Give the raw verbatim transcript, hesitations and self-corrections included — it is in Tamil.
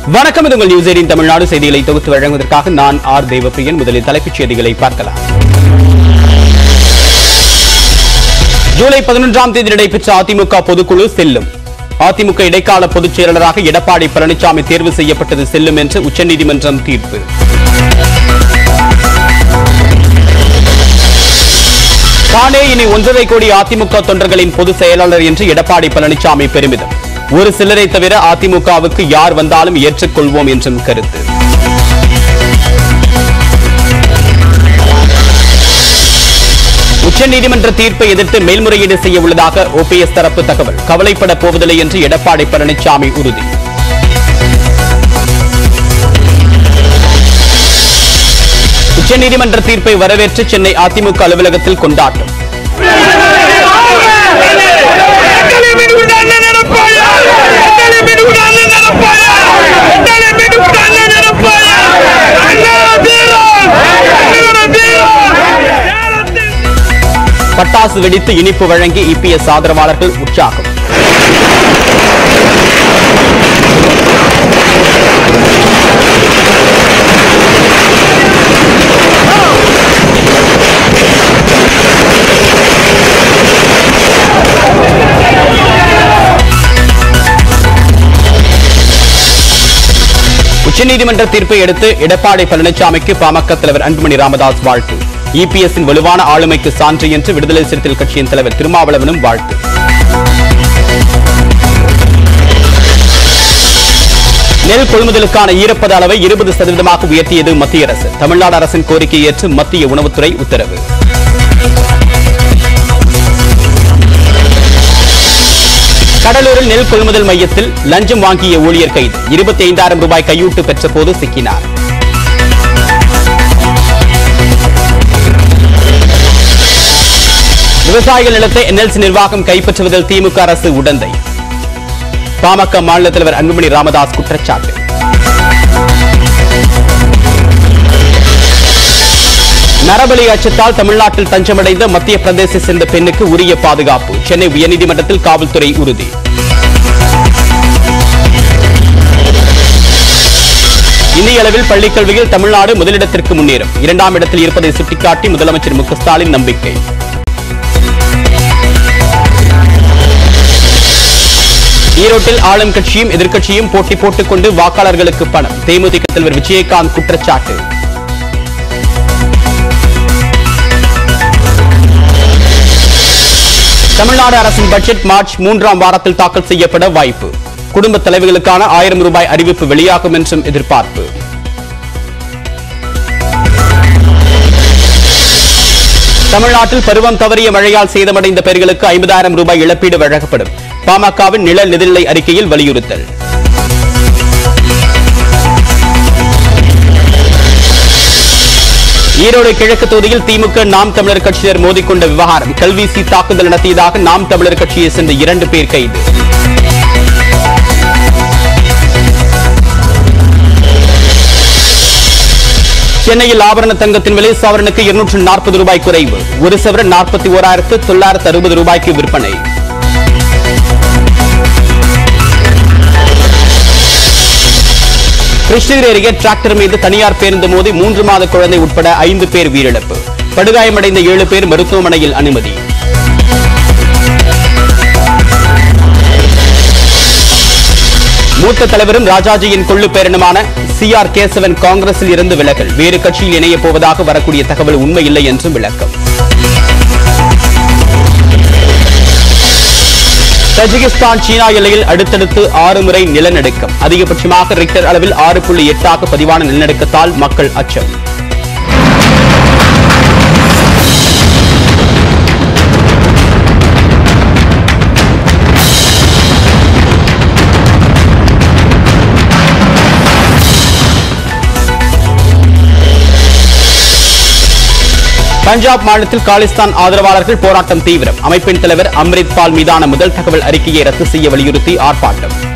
வணக்கம், இது உங்கள் நியூஸ் எய்ட்டீன் தமிழ்நாடு செய்திகளை தொகுத்து வழங்குவதற்காக நான் ஆர் தேவப்பிரியன். முதலில் தலைப்புச் செய்திகளை பார்க்கலாம். ஜூலை பதினொன்றாம் தேதி நடைபெற்ற அதிமுக பொதுக்குழு செல்லும். அதிமுக இடைக்கால பொதுச் செயலாளராக எடப்பாடி பழனிசாமி தேர்வு செய்யப்பட்டது செல்லும் என்று உச்சநீதிமன்றம் தீர்ப்பு. தானே இனி ஒன்றரை கோடி அதிமுக தொண்டர்களின் பொதுச் செயலாளர் என்று எடப்பாடி பழனிசாமி பெருமிதம். ஒரு சிலரை தவிர அதிமுகவுக்கு யார் வந்தாலும் ஏற்றுக்கொள்வோம் என்றும் கருத்து. உச்சநீதிமன்ற தீர்ப்பை எதிர்த்து மேல்முறையீடு செய்ய உள்ளதாக ஓபிஎஸ் தரப்பு தகவல். கவலைப்பட போவதில்லை என்று எடப்பாடி பழனிசாமி உறுதி. உச்சநீதிமன்ற தீர்ப்பை வரவேற்று சென்னை அதிமுக அலுவலகத்தில் கொண்டாட்டம். பட்டாசு வெடித்து இனிப்பு வழங்கி இபிஎஸ் ஆதரவாளர்கள் உற்சாகம். உச்சநீதிமன்ற தீர்ப்பை அடுத்து எடப்பாடி பழனிசாமிக்கு பாமக தலைவர் அன்புமணி ராமதாஸ் வாழ்த்து. இபிஎஸ்ஸின் வலுவான ஆளுமைக்கு சான்று என்று விடுதலை சிறுத்தைகள் கட்சியின் தலைவர் திருமாவளவனும் வாழ்த்து. நெல் கொள்முதலுக்கான ஈரப்பத அளவை இருபது சதவீதமாக உயர்த்தியது மத்திய அரசு. தமிழ்நாடு அரசின் கோரிக்கையை ஏற்று மத்திய உணவுத்துறை உத்தரவு. கடலூரில் நெல் கொள்முதல் மையத்தில் லஞ்சம் வாங்கிய ஊழியர் கைது. இருபத்தி ஐந்தாயிரம் ரூபாய் கையூட்டு பெற்ற போது சிக்கினார். விவசாயிகள் நிலத்தை என்எல்சி நிர்வாகம் கைப்பற்றுவதில் திமுக அரசு உடந்தை. பாமக மாநில தலைவர் அன்புமணி ராமதாஸ் குற்றச்சாட்டு. நரபலி அச்சத்தால் தமிழ்நாட்டில் தஞ்சமடைந்த மத்திய பிரதேசத்தை சேர்ந்த பெண்ணுக்கு உரிய பாதுகாப்பு. சென்னை உயர்நீதிமன்றத்தில் காவல்துறை உறுதி. இந்திய அளவில் பள்ளிக்கல்வியில் தமிழ்நாடு முதலிடத்திற்கு முன்னேறும். இரண்டாம் இடத்தில் இருப்பதை சுட்டிக்காட்டி முதலமைச்சர் மு க ஸ்டாலின் நம்பிக்கை. ஈரோட்டில் ஆளும் கட்சியும் எதிர்க்கட்சியும் போட்டி போட்டுக் கொண்டு வாக்காளர்களுக்கு பணம். தேமுதிக தலைவர் விஜயகாந்த் குற்றச்சாட்டு. தமிழ்நாடு அரசின் பட்ஜெட் மார்ச் மூன்றாம் வாரத்தில் தாக்கல் செய்யப்பட வாய்ப்பு. குடும்ப தலைவர்களுக்கான ஆயிரம் ரூபாய் அறிவிப்பு வெளியாகும் என்றும் எதிர்பார்ப்பு. தமிழ்நாட்டில் பருவம் தவறிய மழையால் சேதமடைந்த பயிர்களுக்கு ஐம்பதாயிரம் ரூபாய் இழப்பீடு வழங்கப்படும். பாமகவின் நிழல் நிதிநிலை அறிக்கையில் வலியுறுத்தல். ஈரோடு கிழக்கு தொகுதியில் திமுக நாம் தமிழர் கட்சியினர் மோதிக்கொண்ட விவகாரம். கல்வீசி தாக்குதல் நடத்தியதாக நாம் தமிழர் கட்சியை சேர்ந்த இரண்டு பேர் கைது. சென்னையில் ஆபரண தங்கத்தின் விலை சவரனுக்கு இருநூற்று நாற்பது ரூபாய் குறைவு. ஒரு சவரன் நாற்பத்தி ஓராயிரத்து தொள்ளாயிரத்து அறுபது ரூபாய்க்கு விற்பனை. கிருஷ்ணகிரி அருகே டிராக்டர் மீது தனியார் பேருந்து மோதி மூன்று மாத குழந்தை உட்பட ஐந்து பேர் உயிரிழப்பு. படுகாயமடைந்த ஏழு பேர் மருத்துவமனையில் அனுமதி. மூத்த தலைவரும் ராஜாஜியின் கொள்ளு பேரனுமான சி ஆர் கேசவன் காங்கிரஸில் இருந்து விலகல். வேறு கட்சியில் இணையப் போவதாக வரக்கூடிய தகவல் உண்மையில்லை என்றும் விளக்கம். தஜிகிஸ்தான் சீனா எல்லையில் அடுத்தடுத்து ஆறு முறை நிலநடுக்கம். அதிகபட்சமாக ரிக்டர் அளவில் ஆறு புள்ளி எட்டாக பதிவான நிலநடுக்கத்தால் மக்கள் அச்சம். பஞ்சாப் மாநிலத்தில் காலிஸ்தான் ஆதரவாளர்கள் போராட்டம் தீவிரம். அமைப்பின் தலைவர் அம்ரித் பால் மீதான முதல் தகவல் அறிக்கையை ரத்து செய்ய வலியுறுத்தி ஆர்ப்பாட்டம்.